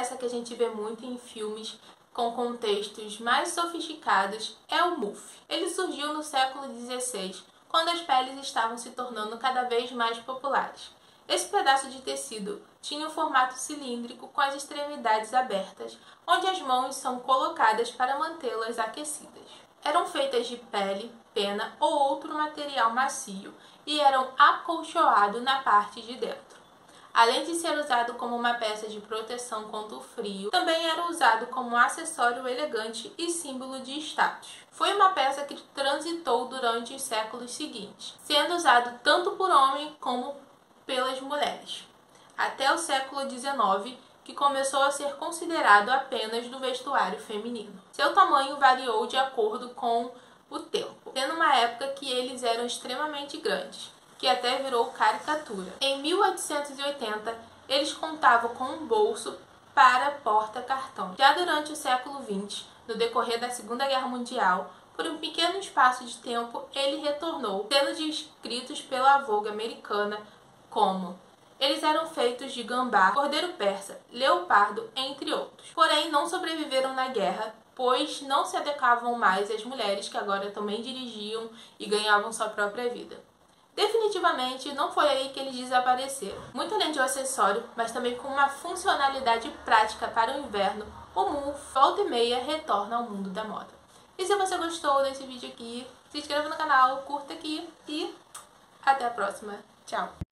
peça que a gente vê muito em filmes com contextos mais sofisticados é o muff. Ele surgiu no século XVI, quando as peles estavam se tornando cada vez mais populares. Esse pedaço de tecido tinha um formato cilíndrico com as extremidades abertas, onde as mãos são colocadas para mantê-las aquecidas. Eram feitas de pele, pena ou outro material macio e eram acolchoados na parte de dentro. Além de ser usado como uma peça de proteção contra o frio, também era usado como um acessório elegante e símbolo de status. Foi uma peça que transitou durante os séculos seguintes, sendo usado tanto por homens como pelas mulheres, até o século XIX, que começou a ser considerado apenas do vestuário feminino. Seu tamanho variou de acordo com o tempo, tendo uma época que eles eram extremamente grandes, que até virou caricatura. Em 1880, eles contavam com um bolso para porta-cartão. Já durante o século XX, no decorrer da Segunda Guerra Mundial, por um pequeno espaço de tempo, ele retornou, sendo descritos pela Vogue americana como: eles eram feitos de gambá, cordeiro persa, leopardo, entre outros. Porém, não sobreviveram na guerra, pois não se adequavam mais às mulheres que agora também dirigiam e ganhavam sua própria vida. Definitivamente não foi aí que eles desapareceram. Muito além de um acessório, mas também com uma funcionalidade prática para o inverno, o muff volta e meia retorna ao mundo da moda. E se você gostou desse vídeo aqui, se inscreva no canal, curta aqui e até a próxima. Tchau!